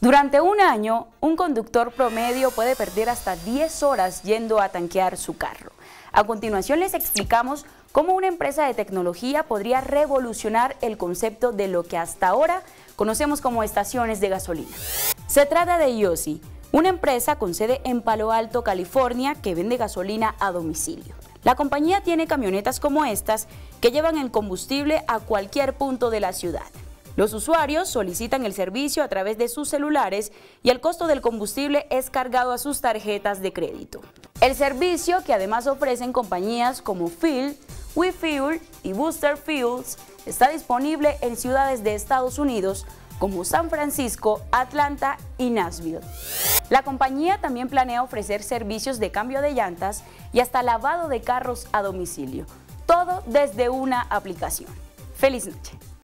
Durante un año, un conductor promedio puede perder hasta 10 horas yendo a tanquear su carro. A continuación les explicamos cómo una empresa de tecnología podría revolucionar el concepto de lo que hasta ahora conocemos como estaciones de gasolina. Se trata de Yosi, una empresa con sede en Palo Alto, California, que vende gasolina a domicilio. La compañía tiene camionetas como estas que llevan el combustible a cualquier punto de la ciudad. Los usuarios solicitan el servicio a través de sus celulares y el costo del combustible es cargado a sus tarjetas de crédito. El servicio, que además ofrecen compañías como Fill, WeFuel y Booster Fuels, está disponible en ciudades de Estados Unidos como San Francisco, Atlanta y Nashville. La compañía también planea ofrecer servicios de cambio de llantas y hasta lavado de carros a domicilio, todo desde una aplicación. ¡Feliz noche!